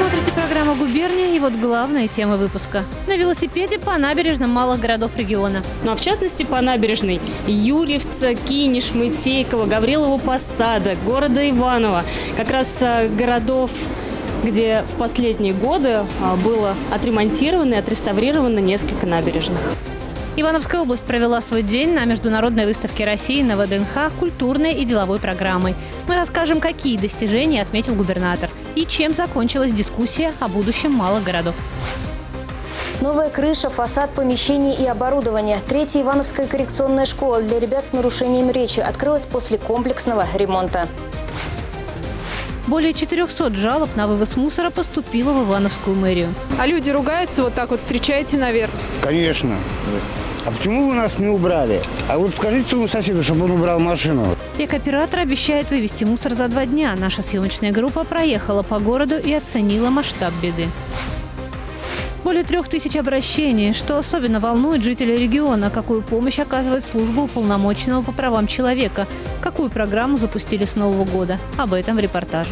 смотрите программу «Губерния», и вот главные темы выпуска. На велосипеде по набережным малых городов региона. Ну а в частности по набережной Юрьевца, Кинеш, Мытейкова, Гаврилова Посада, города Иваново. Как раз городов, где в последние годы было отремонтировано и отреставрировано несколько набережных. Ивановская область провела свой день на международной выставке России на ВДНХ культурной и деловой программой. Мы расскажем, какие достижения отметил губернатор и чем закончилась дискуссия о будущем малых городов. Новая крыша, фасад, помещений и оборудование. Третья Ивановская коррекционная школа для ребят с нарушением речи открылась после комплексного ремонта. Более 400 жалоб на вывоз мусора поступило в Ивановскую мэрию. А люди ругаются, вот так вот встречаете наверх? Конечно. А почему вы нас не убрали? А вот скажите своему соседу, чтобы он убрал машину. Рекоператор обещает вывести мусор за 2 дня. Наша съемочная группа проехала по городу и оценила масштаб беды. Более 3000 обращений. Что особенно волнует жителей региона? Какую помощь оказывает служба уполномоченного по правам человека? Какую программу запустили с Нового года? Об этом в репортаже.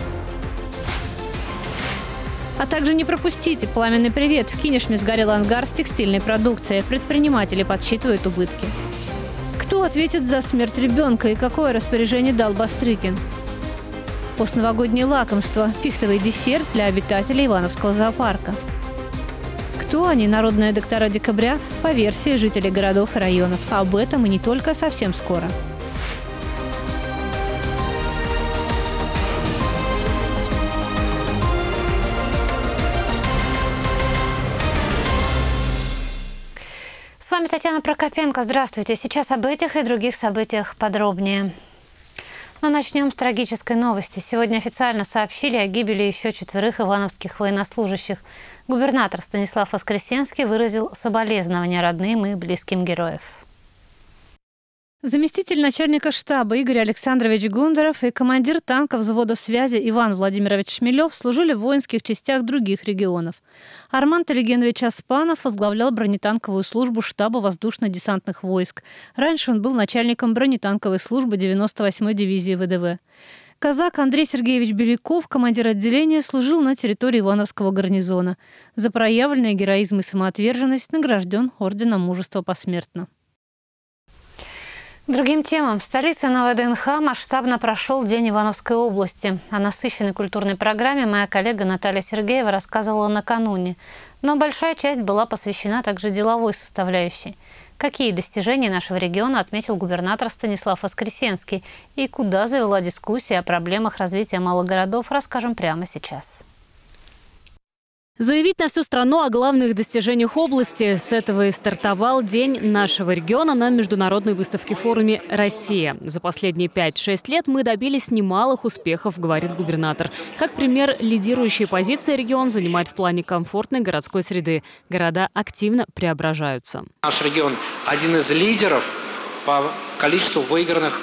А также не пропустите пламенный привет. В Кинешме сгорел ангар с текстильной продукцией. Предприниматели подсчитывают убытки. Кто ответит за смерть ребенка и какое распоряжение дал Бастрыкин? Постновогоднее лакомство – пихтовый десерт для обитателей Ивановского зоопарка. Кто они, народные доктора декабря, по версии жителей городов и районов? Об этом и не только совсем скоро. С вами Татьяна Прокопенко. Здравствуйте. Сейчас об этих и других событиях подробнее. Но начнем с трагической новости. Сегодня официально сообщили о гибели еще 4 ивановских военнослужащих. Губернатор Станислав Воскресенский выразил соболезнования родным и близким героев. Заместитель начальника штаба Игорь Александрович Гундаров и командир танка взвода связи Иван Владимирович Шмелев служили в воинских частях других регионов. Арман Олегенович Аспанов возглавлял бронетанковую службу штаба воздушно-десантных войск. Раньше он был начальником бронетанковой службы 98-й дивизии ВДВ. Казак Андрей Сергеевич Беляков, командир отделения, служил на территории Ивановского гарнизона. За проявленный героизм и самоотверженность награжден орденом Мужества посмертно. Другим темам. В столице на ВДНХ масштабно прошел День Ивановской области. О насыщенной культурной программе моя коллега Наталья Сергеева рассказывала накануне. Но большая часть была посвящена также деловой составляющей. Какие достижения нашего региона отметил губернатор Станислав Воскресенский и куда завела дискуссия о проблемах развития малых городов, расскажем прямо сейчас. Заявить на всю страну о главных достижениях области. С этого и стартовал День нашего региона на международной выставке-форуме «Россия». За последние 5-6 лет мы добились немалых успехов, говорит губернатор. Как пример, лидирующие позиции регион занимает в плане комфортной городской среды. Города активно преображаются. Наш регион один из лидеров по количеству выигранных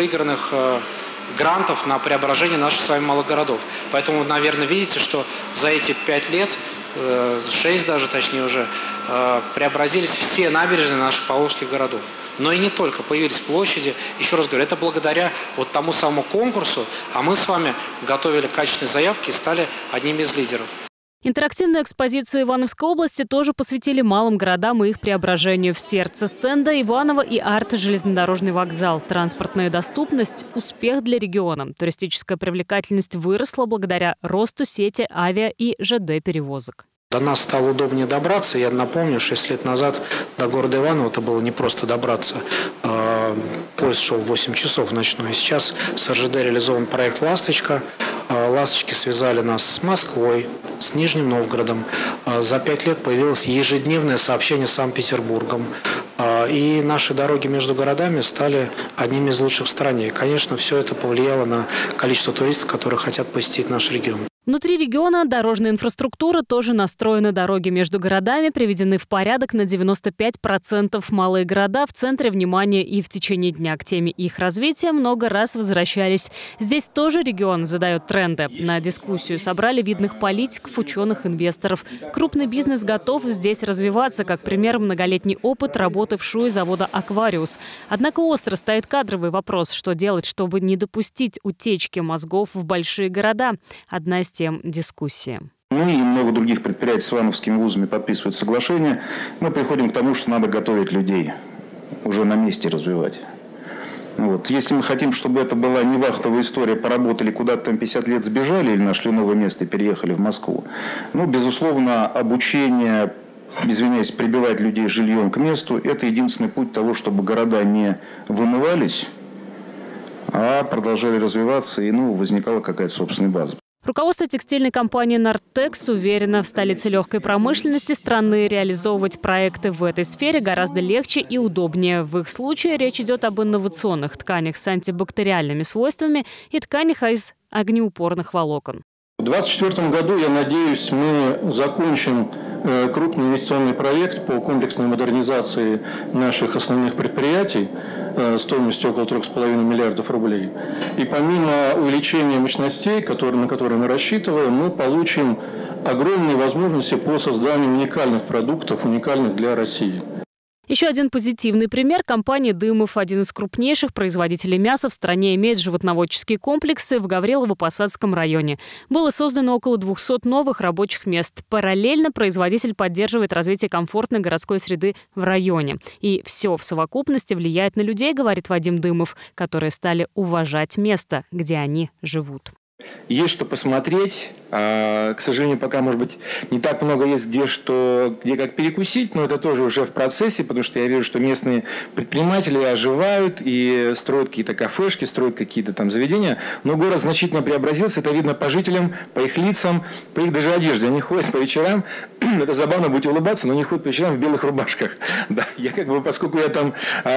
грантов на преображение наших с вами малых городов. Поэтому вы, наверное, видите, что за эти 5 лет, 6 даже точнее уже, преобразились все набережные наших поволжских городов. Но и не только, появились площади. Еще раз говорю, это благодаря вот тому самому конкурсу, а мы с вами готовили качественные заявки и стали одними из лидеров. Интерактивную экспозицию Ивановской области тоже посвятили малым городам и их преображению. В сердце стенда Иваново и железнодорожный вокзал. Транспортная доступность – успех для региона. Туристическая привлекательность выросла благодаря росту сети авиа- и ЖД-перевозок. До нас стало удобнее добраться. Я напомню, 6 лет назад до города Иваново это было не просто добраться. Поезд шел 8 часов ночной. Сейчас с РЖД реализован проект «Ласточка». «Ласточки» связали нас с Москвой, с Нижним Новгородом. За 5 лет появилось ежедневное сообщение с Санкт-Петербургом. И наши дороги между городами стали одними из лучших в стране. И, конечно, все это повлияло на количество туристов, которые хотят посетить наш регион. Внутри региона дорожная инфраструктура тоже настроена. Дороги между городами приведены в порядок на 95%. Малые города в центре внимания и в течение дня к теме их развития много раз возвращались. Здесь тоже регион задает тренды. На дискуссию собрали видных политиков, ученых, инвесторов. Крупный бизнес готов здесь развиваться. Как пример, многолетний опыт работы в ШУИ завода «Аквариус». Однако остро стоит кадровый вопрос, что делать, чтобы не допустить утечки мозгов в большие города. Одна из тем дискуссии. Мы и много других предприятий с ивановскими вузами подписывают соглашение. Мы приходим к тому, что надо готовить людей, уже на месте развивать. Вот. Если мы хотим, чтобы это была не вахтовая история, поработали куда-то там 50 лет, сбежали или нашли новое место и переехали в Москву, безусловно, обучение, извиняюсь, прибивать людей жильем к месту, это единственный путь того, чтобы города не вымывались, а продолжали развиваться и возникала какая-то собственная база. Руководство текстильной компании «Нортекс» уверено, в столице легкой промышленности страны реализовывать проекты в этой сфере гораздо легче и удобнее. В их случае речь идет об инновационных тканях с антибактериальными свойствами и тканях из огнеупорных волокон. В 2024 году, я надеюсь, мы закончим крупный инвестиционный проект по комплексной модернизации наших основных предприятий стоимостью около 3,5 миллиардов рублей. И помимо увеличения мощностей, на которые мы рассчитываем, мы получим огромные возможности по созданию уникальных продуктов, уникальных для России. Еще один позитивный пример – компания «Дымов». Один из крупнейших производителей мяса в стране имеет животноводческие комплексы в Гаврилово-Посадском районе. Было создано около 200 новых рабочих мест. Параллельно производитель поддерживает развитие комфортной городской среды в районе. И все в совокупности влияет на людей, говорит Вадим Дымов, которые стали уважать место, где они живут. Есть что посмотреть. К сожалению, пока, может быть, не так много есть где как перекусить, но это тоже уже в процессе, потому что я вижу, что местные предприниматели оживают и строят какие-то кафешки, строят какие-то там заведения. Но город значительно преобразился. Это видно по жителям, по их лицам, по их даже одежде. Они ходят по вечерам. Это забавно, будете улыбаться, но они ходят по вечерам в белых рубашках. Да, я поскольку я там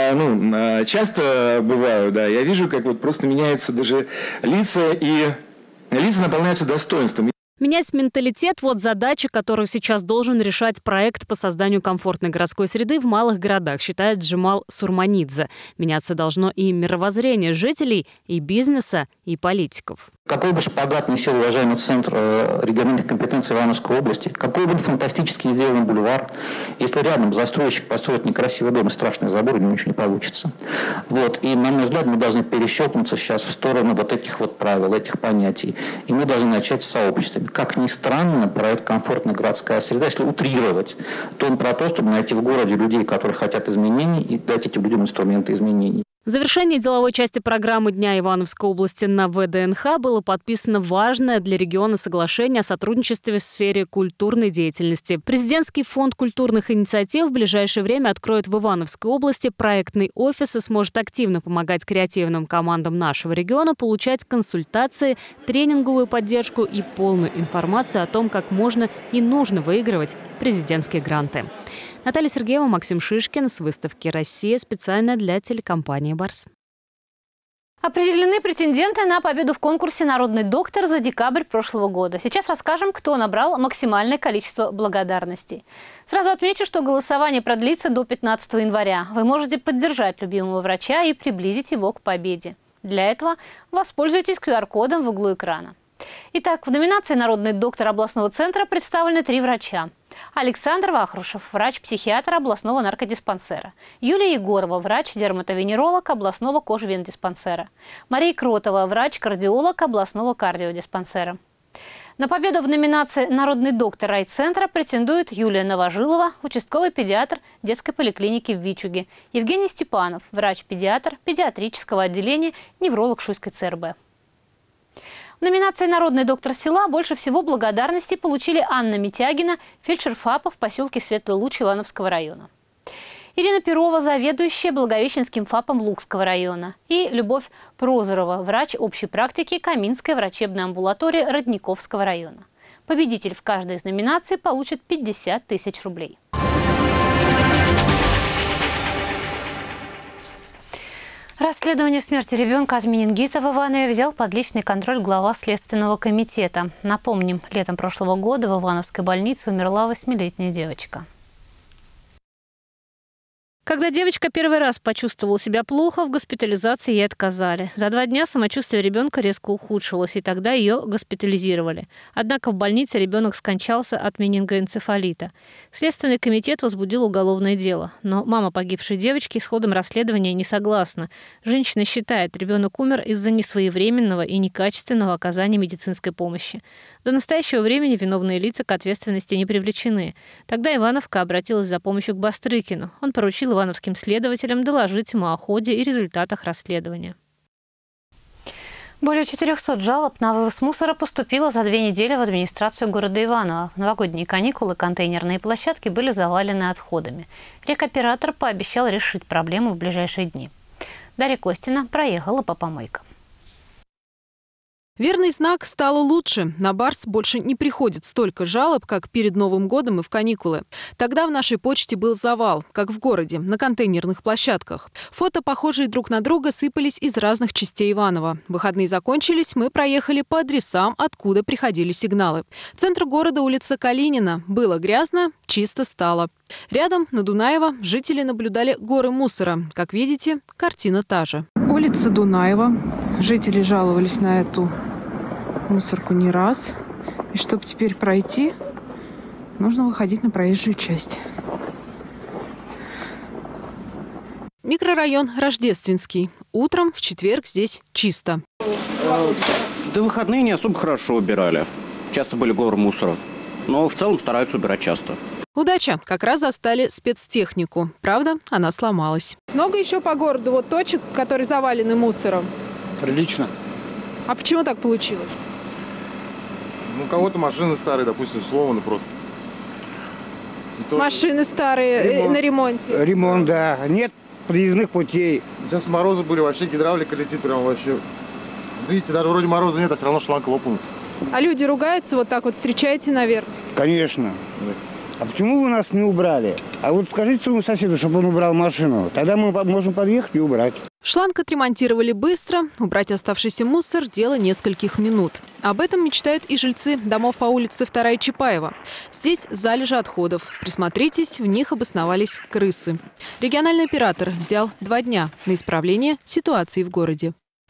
часто бываю, да, я вижу, как просто меняются даже лица, и лица наполняются достоинством. Менять менталитет – вот задача, которую сейчас должен решать проект по созданию комфортной городской среды в малых городах, считает Джемал Сурманидзе. Меняться должно и мировоззрение жителей, и бизнеса, и политиков. Какой бы шпагат ни сел уважаемый Центр региональных компетенций Ивановской области, какой бы фантастически сделан бульвар, если рядом застройщик построит некрасивый дом и страшный забор, у него ничего не получится. И, на мой взгляд, мы должны перещелкнуться сейчас в сторону этих правил, этих понятий. И мы должны начать с сообществами. Как ни странно, проект «Комфортная городская среда», если утрировать, то он про то, чтобы найти в городе людей, которые хотят изменений, и дать этим людям инструменты изменений. В завершении деловой части программы Дня Ивановской области на ВДНХ было подписано важное для региона соглашение о сотрудничестве в сфере культурной деятельности. Президентский фонд культурных инициатив в ближайшее время откроет в Ивановской области проектный офис и сможет активно помогать креативным командам нашего региона получать консультации, тренинговую поддержку и полную информацию о том, как можно и нужно выигрывать президентские гранты. Наталья Сергеева, Максим Шишкин с выставки «Россия» специально для телекомпании «Барс». Определены претенденты на победу в конкурсе «Народный доктор» за декабрь прошлого года. Сейчас расскажем, кто набрал максимальное количество благодарностей. Сразу отмечу, что голосование продлится до 15 января. Вы можете поддержать любимого врача и приблизить его к победе. Для этого воспользуйтесь QR-кодом в углу экрана. Итак, в номинации «Народный доктор» областного центра представлены 3 врача. Александр Вахрушев, врач-психиатр областного наркодиспансера. Юлия Егорова, врач-дерматовенеролог областного кожвендиспансера. Мария Кротова, врач-кардиолог областного кардиодиспансера. На победу в номинации «Народный доктор» райцентра претендует Юлия Новожилова, участковый педиатр детской поликлиники в Вичуге. Евгений Степанов, врач-педиатр педиатрического отделения, невролог Шуйской ЦРБ. В номинации «Народный доктор села» больше всего благодарностей получили Анна Митягина, фельдшер ФАПа в поселке Светлый Луч Ивановского района. Ирина Перова, заведующая Благовещенским ФАПом Лукского района. И Любовь Прозорова, врач общей практики Каминской врачебной амбулатории Родниковского района. Победитель в каждой из номинаций получит 50 тысяч рублей. Расследование смерти ребенка от менингита в Иванове взял под личный контроль глава Следственного комитета. Напомним, летом прошлого года в Ивановской больнице умерла 8-летняя девочка. Когда девочка первый раз почувствовала себя плохо, в госпитализации ей отказали. За 2 дня самочувствие ребенка резко ухудшилось, и тогда ее госпитализировали. Однако в больнице ребенок скончался от менингоэнцефалита. Следственный комитет возбудил уголовное дело. Но мама погибшей девочки с ходом расследования не согласна. Женщина считает, ребенок умер из-за несвоевременного и некачественного оказания медицинской помощи. До настоящего времени виновные лица к ответственности не привлечены. Тогда Ивановка обратилась за помощью к Бастрыкину. Он поручил ивановским следователям доложить ему о ходе и результатах расследования. Более 400 жалоб на вывоз мусора поступило за 2 недели в администрацию города Иваново. В новогодние каникулы контейнерные площадки были завалены отходами. Рекоператор пообещал решить проблему в ближайшие дни. Дарья Костина проехала по помойкам. Верный знак стало лучше. На Барс больше не приходит столько жалоб, как перед Новым годом и в каникулы. Тогда в нашей почте был завал, как в городе, на контейнерных площадках. Фото, похожие друг на друга, сыпались из разных частей Иваново. Выходные закончились, мы проехали по адресам, откуда приходили сигналы. Центр города, улица Калинина. Было грязно, чисто стало. Рядом, на Дунаева, жители наблюдали горы мусора. Как видите, картина та же. Улица Дунаева. Жители жаловались на эту мусорку не раз. И чтобы теперь пройти, нужно выходить на проезжую часть. Микрорайон Рождественский. Утром в четверг здесь чисто. До выходные не особо хорошо убирали. Часто были горы мусора. Но в целом стараются убирать часто. Удача. Как раз застали спецтехнику. Правда, она сломалась. Много еще по городу вот точек, которые завалены мусором? Прилично. А почему так получилось? У кого-то машины старые, допустим, сломаны просто. Машины старые на ремонте? Ремонт, да. Нет подъездных путей. Сейчас морозы были, вообще гидравлика летит прям вообще. Видите, даже вроде мороза нет, а все равно шланг лопнут. А люди ругаются вот так вот, встречаете, наверное? Конечно. А почему вы нас не убрали? А вот скажите своему соседу, чтобы он убрал машину. Тогда мы можем подъехать и убрать. Шланг отремонтировали быстро. Убрать оставшийся мусор – дело нескольких минут. Об этом мечтают и жильцы домов по улице 2 Чапаева. Здесь залежи отходов. Присмотритесь, в них обосновались крысы. Региональный оператор взял 2 дня на исправление ситуации в городе.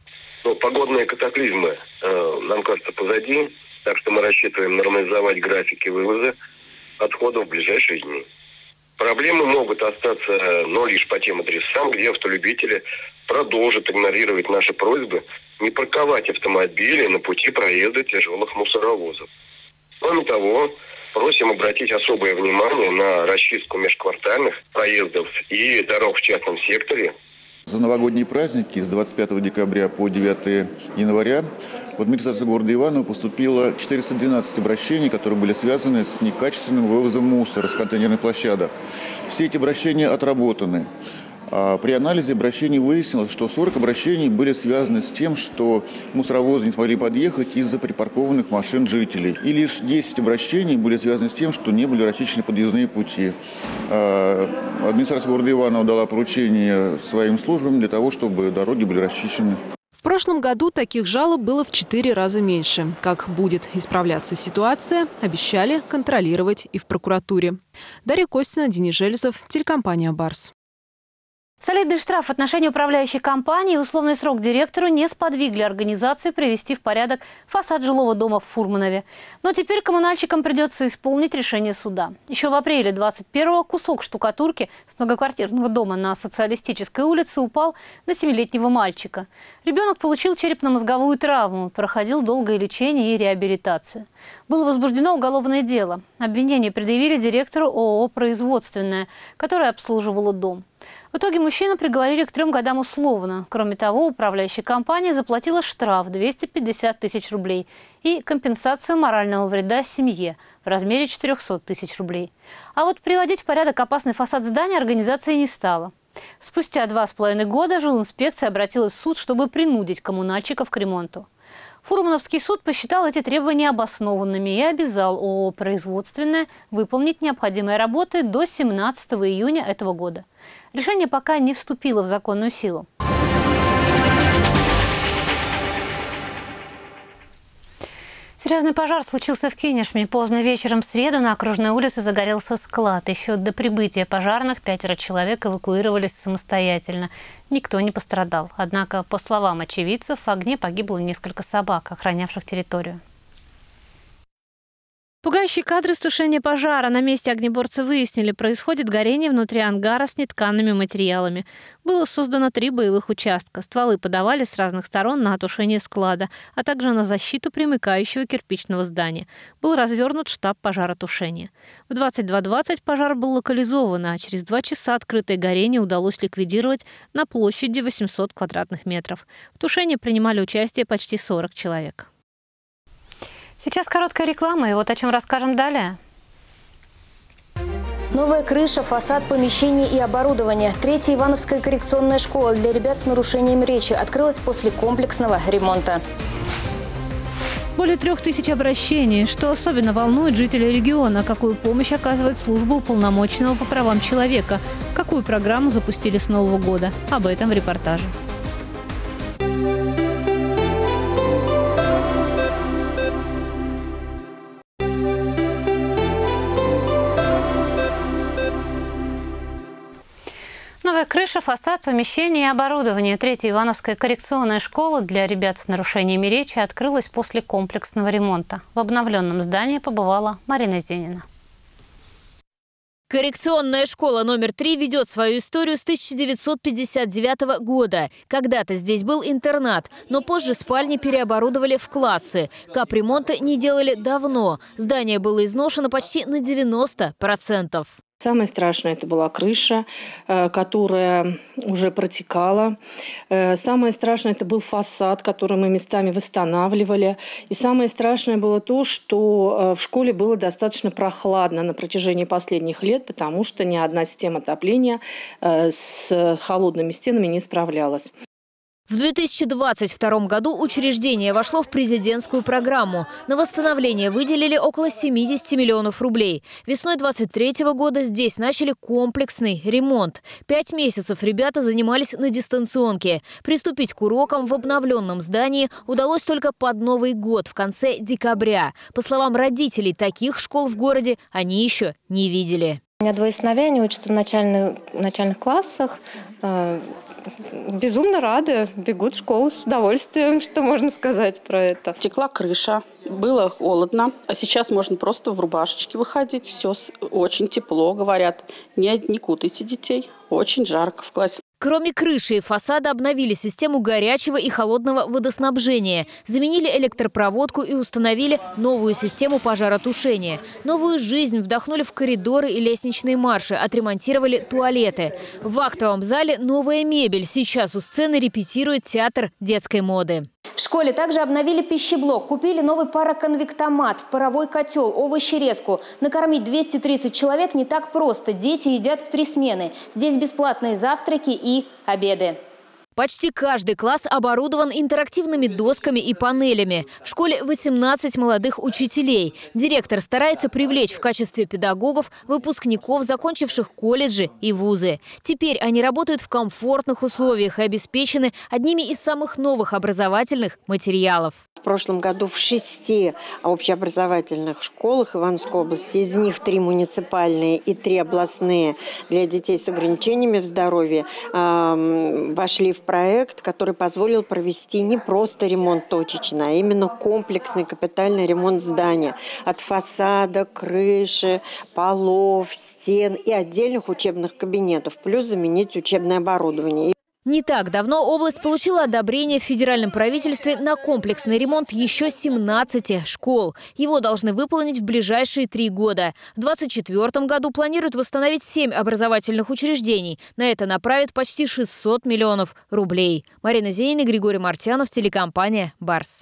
Погодные катаклизмы, нам кажется, позади. Так что мы рассчитываем нормализовать графики вывоза отходов в ближайшие дни. Проблемы могут остаться, но лишь по тем адресам, где автолюбители продолжат игнорировать наши просьбы не парковать автомобили на пути проезда тяжелых мусоровозов. Кроме того, просим обратить особое внимание на расчистку межквартальных проездов и дорог в частном секторе. За новогодние праздники с 25 декабря по 9 января в администрацию города Иваново поступило 412 обращений, которые были связаны с некачественным вывозом мусора с контейнерных площадок. Все эти обращения отработаны. При анализе обращений выяснилось, что 40 обращений были связаны с тем, что мусоровозы не смогли подъехать из-за припаркованных машин жителей. И лишь 10 обращений были связаны с тем, что не были расчищены подъездные пути. Администрация города Иваново дала поручение своим службам для того, чтобы дороги были расчищены. В прошлом году таких жалоб было в 4 раза меньше. Как будет исправляться ситуация, обещали контролировать и в прокуратуре. Дарья Костина, Денис Железов, телекомпания «Барс». Солидный штраф в отношении управляющей компании и условный срок директору не сподвигли организацию привести в порядок фасад жилого дома в Фурманове. Но теперь коммунальщикам придется исполнить решение суда. Еще в апреле 21-го кусок штукатурки с многоквартирного дома на Социалистической улице упал на 7-летнего мальчика. Ребенок получил черепно-мозговую травму, проходил долгое лечение и реабилитацию. Было возбуждено уголовное дело. Обвинение предъявили директору ООО «Производственное», которое обслуживало дом. В итоге мужчину приговорили к 3 годам условно. Кроме того, управляющая компания заплатила штраф 250 тысяч рублей и компенсацию морального вреда семье в размере 400 тысяч рублей. А вот приводить в порядок опасный фасад здания организация не стала. Спустя 2,5 года жилинспекция обратилась в суд, чтобы принудить коммунальщиков к ремонту. Фурмановский суд посчитал эти требования обоснованными и обязал ООО «Производственное» выполнить необходимые работы до 17 июня этого года. Решение пока не вступило в законную силу. Серьезный пожар случился в Кинешме. Поздно вечером в среду на окружной улице загорелся склад. Еще до прибытия пожарных 5 человек эвакуировались самостоятельно. Никто не пострадал. Однако, по словам очевидцев, в огне погибло несколько собак, охранявших территорию. Пугающие кадры с тушения пожара. На месте огнеборцы выяснили, происходит горение внутри ангара с нетканными материалами. Было создано 3 боевых участка. Стволы подавали с разных сторон на тушение склада, а также на защиту примыкающего кирпичного здания. Был развернут штаб пожаротушения. В 22:20 пожар был локализован, а через 2 часа открытое горение удалось ликвидировать на площади 800 квадратных метров. В тушении принимали участие почти 40 человек. Сейчас короткая реклама, и вот о чем расскажем далее. Новая крыша, фасад, помещений и оборудование. Третья Ивановская коррекционная школа для ребят с нарушением речи открылась после комплексного ремонта. Более 3000 обращений. Что особенно волнует жителей региона? Какую помощь оказывает служба уполномоченного по правам человека? Какую программу запустили с Нового года? Об этом в репортаже. Новая крыша, фасад, помещение и оборудование. Третья Ивановская коррекционная школа для ребят с нарушениями речи открылась после комплексного ремонта. В обновленном здании побывала Марина Зенина. Коррекционная школа номер 3 ведет свою историю с 1959 года. Когда-то здесь был интернат, но позже спальни переоборудовали в классы. Капремонта не делали давно. Здание было изношено почти на 90%. Самое страшное – это была крыша, которая уже протекала. Самое страшное – это был фасад, который мы местами восстанавливали. И самое страшное было то, что в школе было достаточно прохладно на протяжении последних лет, потому что ни одна система отопления с холодными стенами не справлялась. В 2022 году учреждение вошло в президентскую программу. На восстановление выделили около 70 миллионов рублей. Весной 2023 года здесь начали комплексный ремонт. 5 месяцев ребята занимались на дистанционке. Приступить к урокам в обновленном здании удалось только под Новый год в конце декабря. По словам родителей, таких школ в городе они еще не видели. У меня 2 сыновья, они учатся в начальных классах. Безумно рады, бегут в школу с удовольствием, что можно сказать про это. Текла крыша, было холодно, а сейчас можно просто в рубашечке выходить, все очень тепло, говорят, не кутайте детей, очень жарко в классе. Кроме крыши и фасада обновили систему горячего и холодного водоснабжения, заменили электропроводку и установили новую систему пожаротушения. Новую жизнь вдохнули в коридоры и лестничные марши, отремонтировали туалеты. В актовом зале новая мебель. Сейчас у сцены репетирует театр детской моды. В школе также обновили пищеблок, купили новый пароконвектомат, паровой котел, овощерезку. Накормить 230 человек не так просто. Дети едят в 3 смены. Здесь бесплатные завтраки и обеды. Почти каждый класс оборудован интерактивными досками и панелями. В школе 18 молодых учителей. Директор старается привлечь в качестве педагогов выпускников, закончивших колледжи и вузы. Теперь они работают в комфортных условиях и обеспечены одними из самых новых образовательных материалов. В прошлом году в 6 общеобразовательных школах Ивановской области, из них 3 муниципальные и 3 областные для детей с ограничениями в здоровье, вошли в проект, который позволил провести не просто ремонт точечный, а именно комплексный капитальный ремонт здания. От фасада, крыши, полов, стен и отдельных учебных кабинетов. Плюс заменить учебное оборудование. Не так давно область получила одобрение в федеральном правительстве на комплексный ремонт еще 17 школ. Его должны выполнить в ближайшие 3 года. В 2024 году планируют восстановить 7 образовательных учреждений. На это направят почти 600 миллионов рублей. Марина Зенина, Григорий Мартьянов, телекомпания «Барс».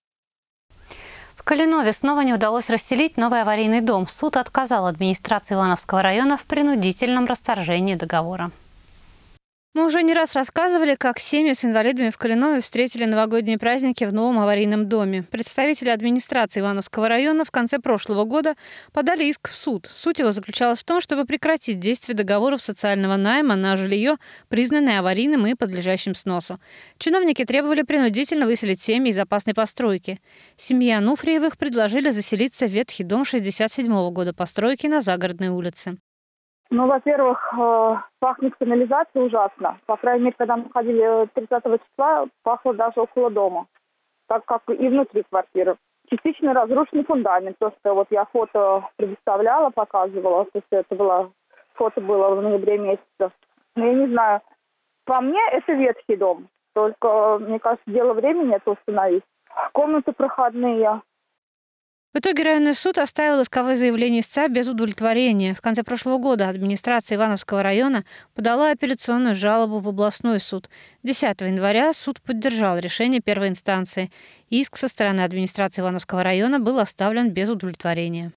В Калинове снова не удалось расселить новый аварийный дом. Суд отказал администрации Ивановского района в принудительном расторжении договора. Мы уже не раз рассказывали, как семьи с инвалидами в Калинове встретили новогодние праздники в новом аварийном доме. Представители администрации Ивановского района в конце прошлого года подали иск в суд. Суть его заключалась в том, чтобы прекратить действие договоров социального найма на жилье, признанное аварийным и подлежащим сносу. Чиновники требовали принудительно выселить семьи из опасной постройки. Семье Ануфриевых предложили заселиться в ветхий дом 1967 года постройки на Загородной улице. Ну, во-первых, пахнет канализацией ужасно. По крайней мере, когда мы ходили 30 числа, пахло даже около дома, так как и внутри квартиры. частично разрушенный фундамент. То, что вот я фото предоставляла, показывала, то есть фото было в ноябре месяце. Но я не знаю, по мне это ветхий дом. Только, мне кажется, дело времени это установить. Комнаты проходные. В итоге районный суд оставил исковое заявление истца без удовлетворения. В конце прошлого года администрация Ивановского района подала апелляционную жалобу в областной суд. 10 января суд поддержал решение первой инстанции. Иск со стороны администрации Ивановского района был оставлен без удовлетворения.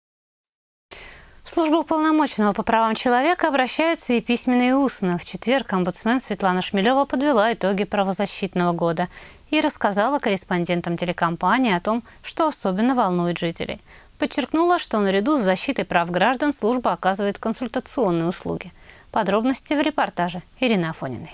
В службу уполномоченного по правам человека обращаются и письменно, и устно. В четверг омбудсмен Светлана Шмелева подвела итоги правозащитного года и рассказала корреспондентам телекомпании о том, что особенно волнует жителей. Подчеркнула, что наряду с защитой прав граждан служба оказывает консультационные услуги. Подробности в репортаже Ирины Афониной.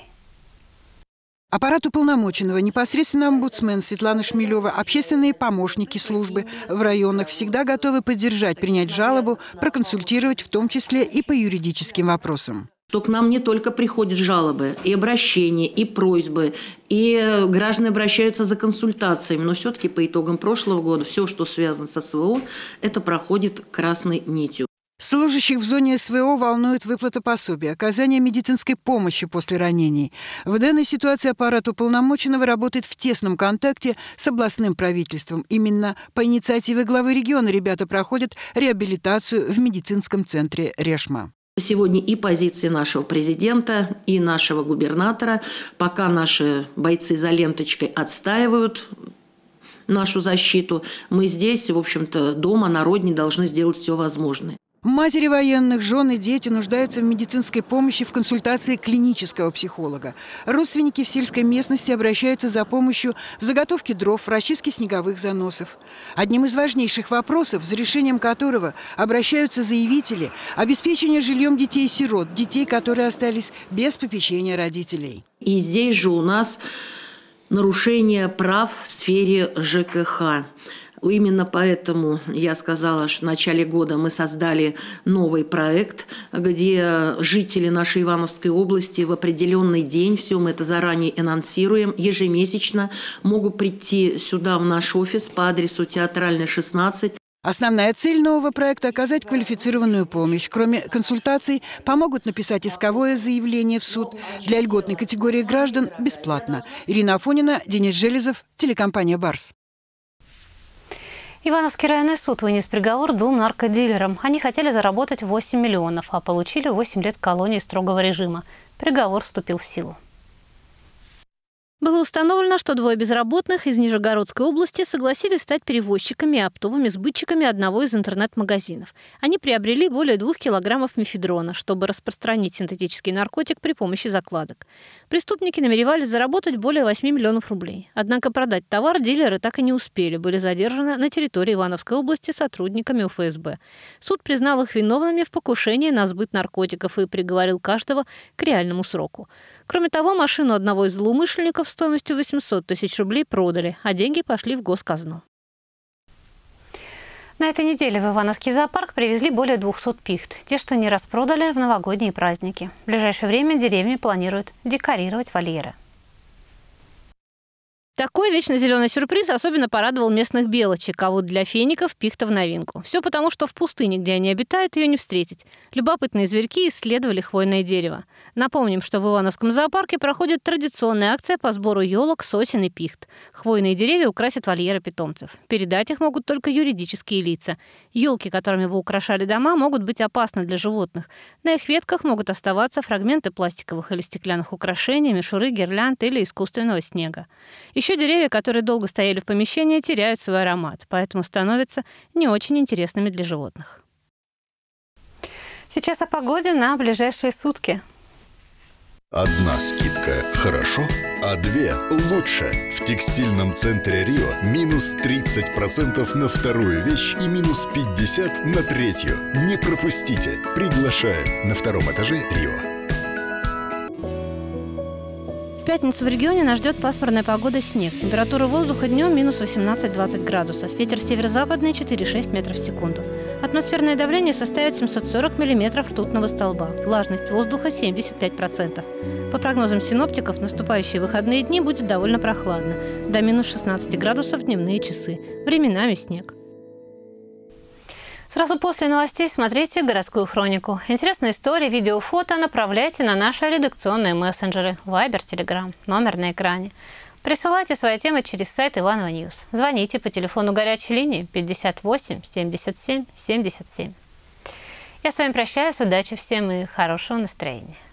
Аппарат уполномоченного, непосредственно омбудсмен Светлана Шмелева, общественные помощники службы в районах всегда готовы поддержать, принять жалобу, проконсультировать, в том числе и по юридическим вопросам. Что к нам не только приходят жалобы, и обращения, и просьбы, и граждане обращаются за консультациями, но все-таки по итогам прошлого года все, что связано со СВО, это проходит красной нитью. Служащих в зоне СВО волнует выплата пособия, оказание медицинской помощи после ранений. В данной ситуации аппарат уполномоченного работает в тесном контакте с областным правительством. Именно по инициативе главы региона ребята проходят реабилитацию в медицинском центре Решма. Сегодня и позиции нашего президента, и нашего губернатора, пока наши бойцы за ленточкой отстаивают нашу защиту, мы здесь, в общем-то, дома, на родине должны сделать все возможное. Матери военных, жены, дети нуждаются в медицинской помощи, в консультации клинического психолога. Родственники в сельской местности обращаются за помощью в заготовке дров, в расчистке снеговых заносов. Одним из важнейших вопросов, за решением которого обращаются заявители, обеспечение жильем детей-сирот, детей, которые остались без попечения родителей. И здесь же у нас нарушение прав в сфере ЖКХ. Именно поэтому я сказала, что в начале года мы создали новый проект, где жители нашей Ивановской области в определенный день, все мы это заранее анонсируем, ежемесячно могут прийти сюда в наш офис по адресу Театральной, 16. Основная цель нового проекта – оказать квалифицированную помощь. Кроме консультаций, помогут написать исковое заявление в суд. Для льготной категории граждан бесплатно. Ирина Афонина, Денис Железов, телекомпания «Барс». Ивановский районный суд вынес приговор 2 наркодилерам. Они хотели заработать 8 миллионов, а получили 8 лет колонии строгого режима. Приговор вступил в силу. Было установлено, что 2 безработных из Нижегородской области согласились стать перевозчиками и оптовыми сбытчиками одного из интернет-магазинов. Они приобрели более 2 килограммов мефедрона, чтобы распространить синтетический наркотик при помощи закладок. Преступники намеревались заработать более 8 миллионов рублей. Однако продать товар дилеры так и не успели, были задержаны на территории Ивановской области сотрудниками УФСБ. Суд признал их виновными в покушении на сбыт наркотиков и приговорил каждого к реальному сроку. Кроме того, машину одного из злоумышленников стоимостью 800 тысяч рублей продали, а деньги пошли в госказну. На этой неделе в Ивановский зоопарк привезли более 200 пихт. Те, что не распродали в новогодние праздники. В ближайшее время деревьями планируют декорировать вольеры. Такой вечно зеленый сюрприз особенно порадовал местных белочек, а вот для феников пихта в новинку. Все потому, что в пустыне, где они обитают, ее не встретить. Любопытные зверьки исследовали хвойное дерево. Напомним, что в Ивановском зоопарке проходит традиционная акция по сбору елок, сосен и пихт. Хвойные деревья украсят вольеры питомцев. Передать их могут только юридические лица. Елки, которыми вы украшали дома, могут быть опасны для животных. На их ветках могут оставаться фрагменты пластиковых или стеклянных украшений, мишуры, гирлянд или искусственного снега. Еще деревья, которые долго стояли в помещении, теряют свой аромат, поэтому становятся не очень интересными для животных. Сейчас о погоде на ближайшие сутки. Одна скидка хорошо, а 2 лучше. В текстильном центре Рио минус 30% на вторую вещь и минус 50% на третью. Не пропустите. Приглашаем на 2-м этаже Рио. В пятницу в регионе нас ждет пасмурная погода, снег. Температура воздуха днем минус 18-20 градусов. Ветер северо-западный 4-6 метров в секунду. Атмосферное давление составит 740 мм ртутного столба. Влажность воздуха 75%. По прогнозам синоптиков, в наступающие выходные дни будет довольно прохладно. До минус 16 градусов в дневные часы. Временами снег. Сразу после новостей смотрите «Городскую хронику». Интересные истории, видео, фото направляйте на наши редакционные мессенджеры Viber, Telegram, номер на экране. Присылайте свои темы через сайт Иванова Ньюс. Звоните по телефону горячей линии 58 77 77. Я с вами прощаюсь. Удачи всем и хорошего настроения.